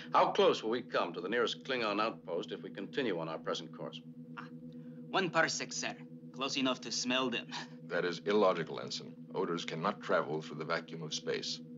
How close will we come to the nearest Klingon outpost if we continue on our present course? 1 parsec, sir. Close enough to smell them. That is illogical, Ensign. Odors cannot travel through the vacuum of space.